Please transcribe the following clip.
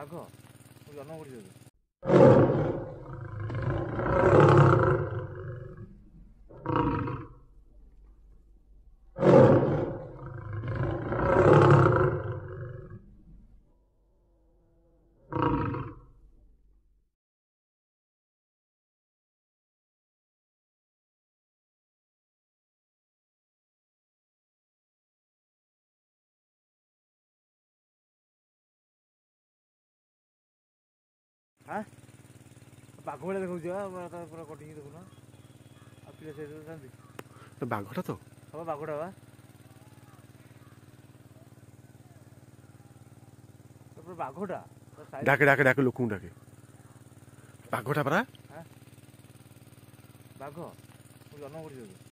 ବାଘ ଜନ୍ମ କରିଛି। हाँ बाघ भाया देखा पूरा कटिंग देखुना आ पिला से बाघटा तो हाँ बाघटा बा बाघटा डाके डाके डाके लोक डाके बाघटा परा बाघ जन्म कर।